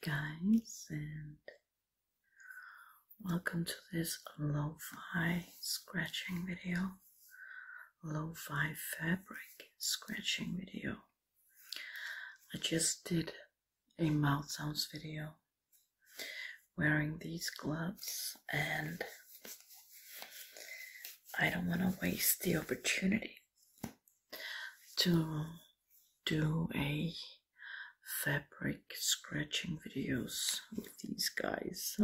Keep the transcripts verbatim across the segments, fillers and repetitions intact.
guys, and welcome to this lo-fi scratching video, lo-fi fabric scratching video. I just did a mouth sounds video wearing these gloves, and I don't want to waste the opportunity to do a fabric scratching videos with these guys.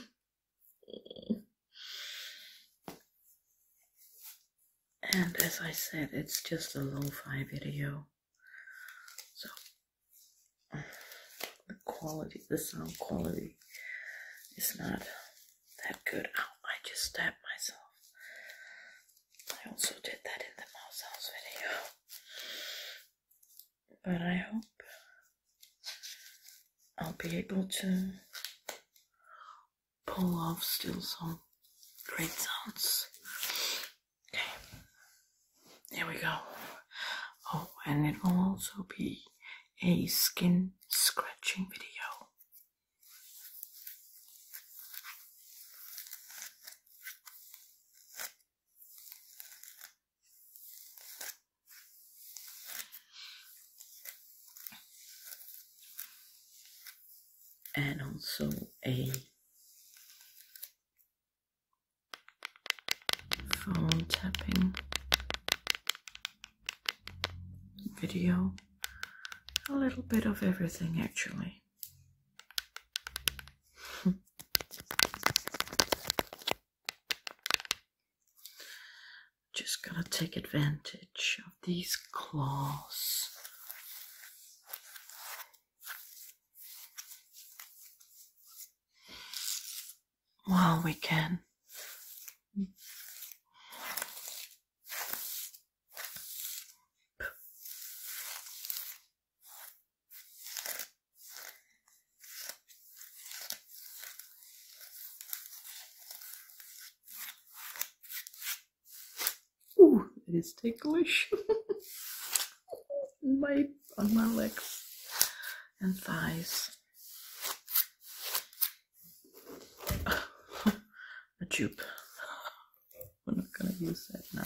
And as I said, it's just a lo-fi video, so the quality, the sound quality is not that good. Ow, I just stabbed myself. I also did that in the mouth sounds video, but I hope I'll be able to pull off still some great sounds. Okay, here we go. Oh, and it will also be a skin scratching video. And also a phone tapping video. A little bit of everything, actually. Just gonna take advantage of these claws while we can. Ooh, it is ticklish. my on my legs and thighs. A tube. We're not gonna use that now.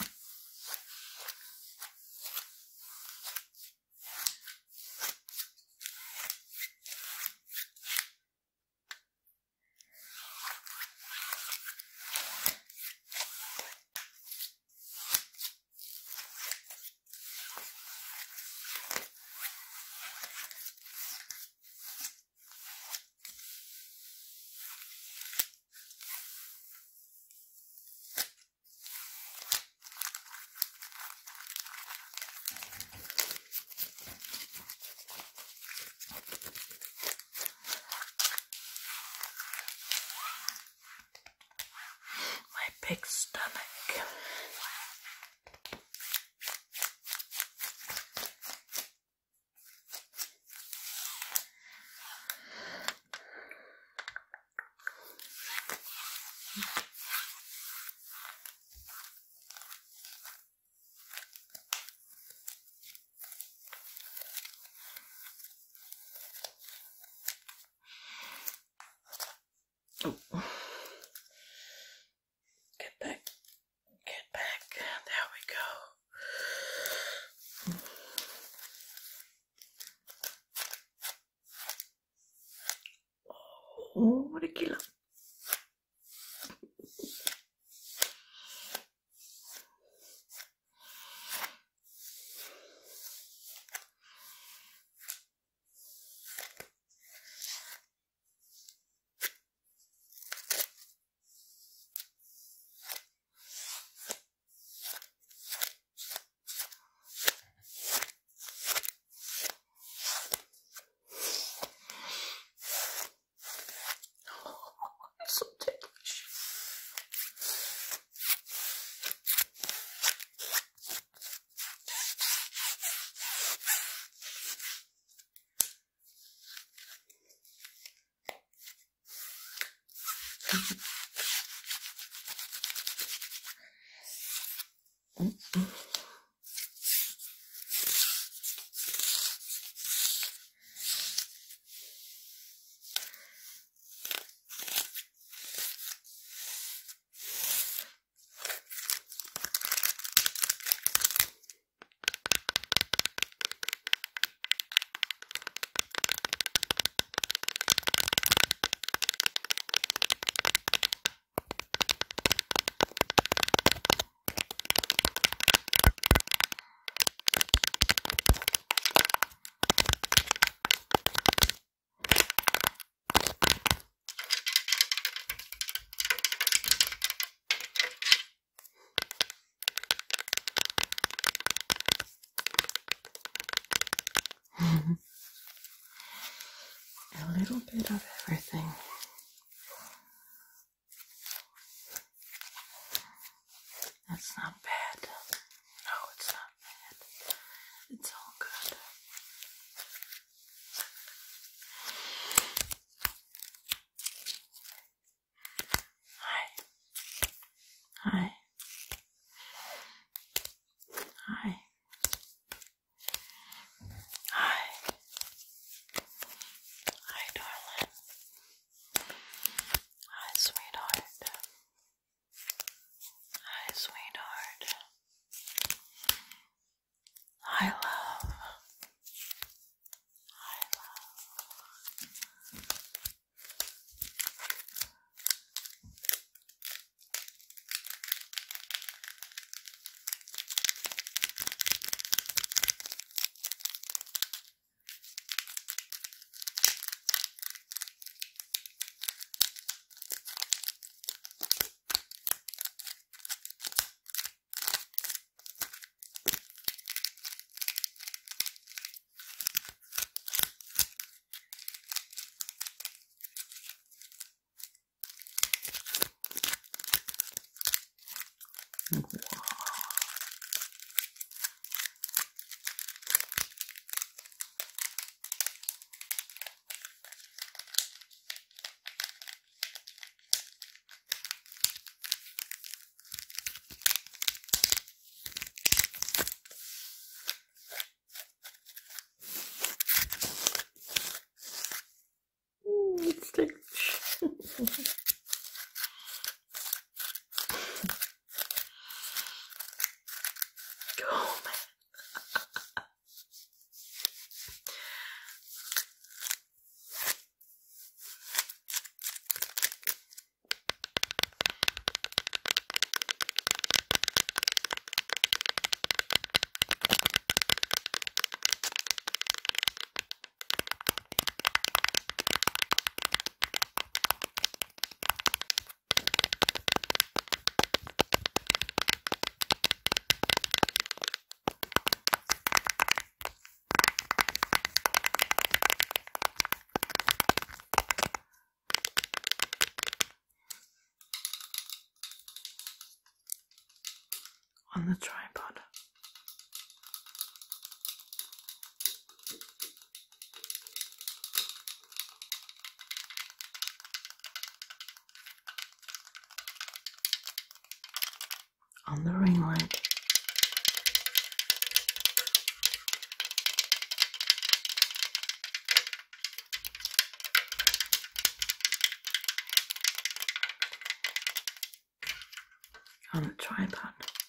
Big stomach. Oh. Oh, what a killer. So ticklish. Mm-mm. little bit of everything. That's not bad. No, it's not bad. It's all good. Hi. Hi. Hi. Hi. Hi, darling. Hi, sweetheart. Hi, sweetheart. Hi, love. Hi, love. It's the oh man. On the tripod. On the ring light. On the tripod.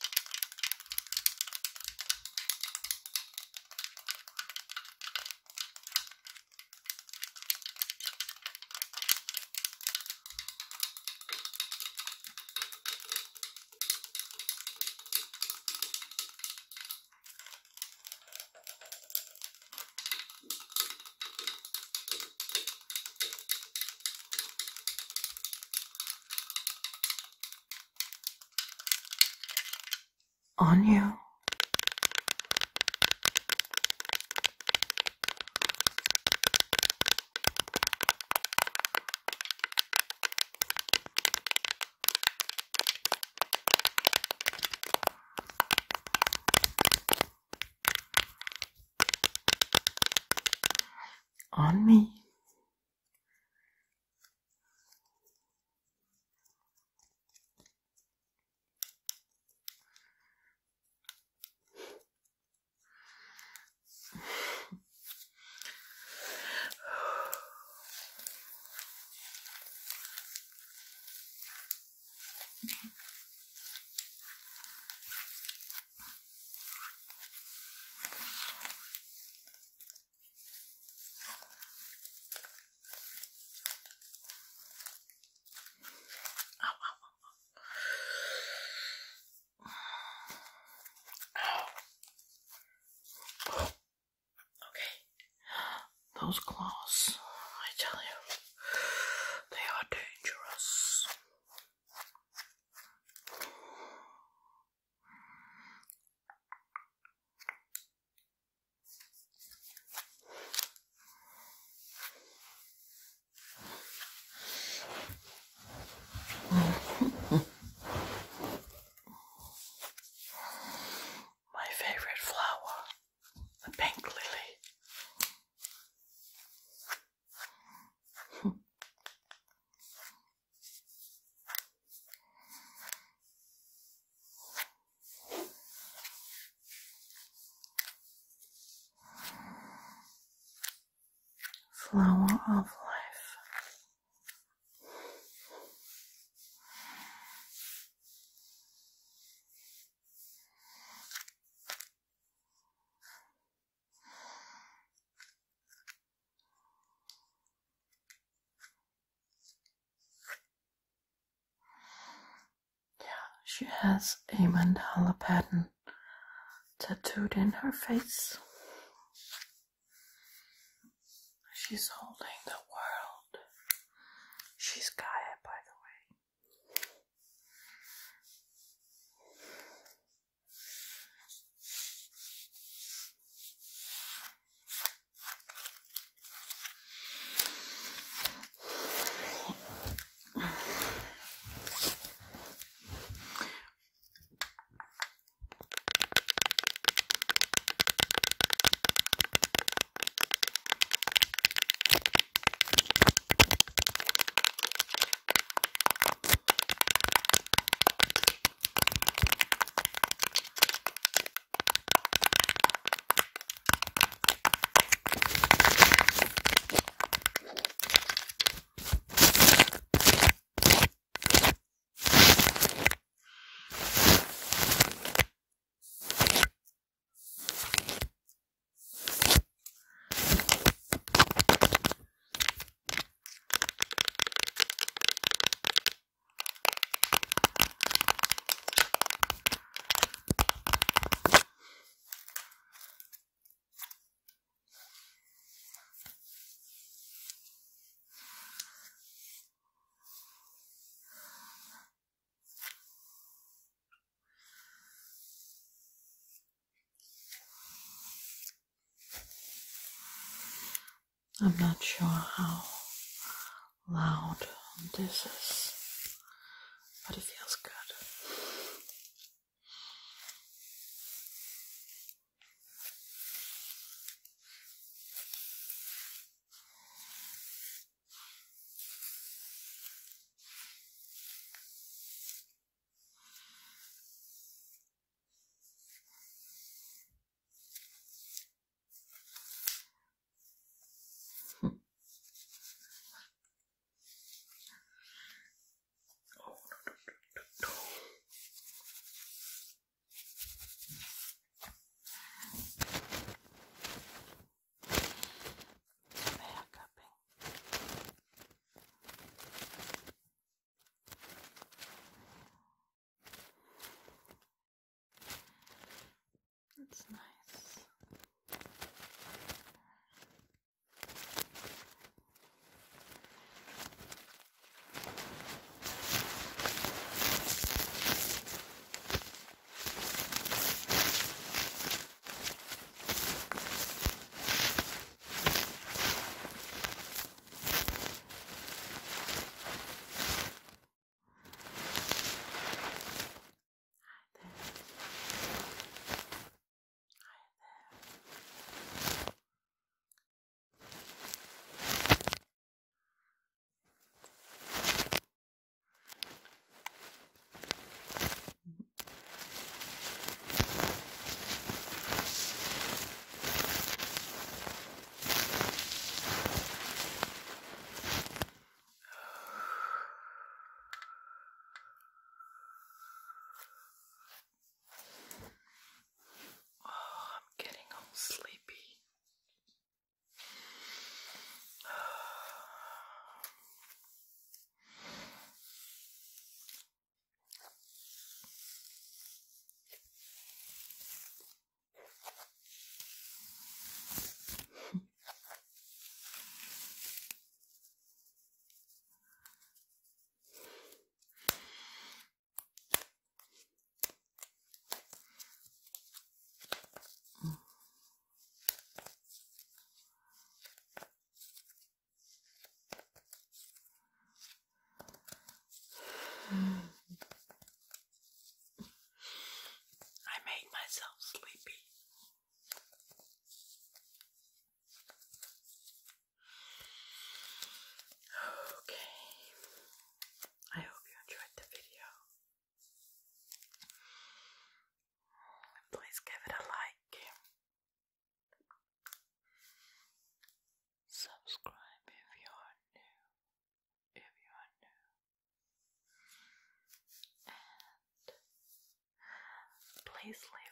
On you. On me. Those claws, I tell you, they are dangerous. flower of life. She has a mandala pattern tattooed in her face. She's holding the world. She's Gaia, by the way. I'm not sure how loud this is, but it feels good. nicely.